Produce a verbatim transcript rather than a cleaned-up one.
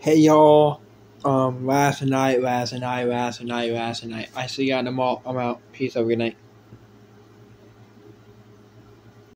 Hey y'all. Um, last night, last night, last night, last night. I see you on the mall. I'm out. Peace. Have a good night.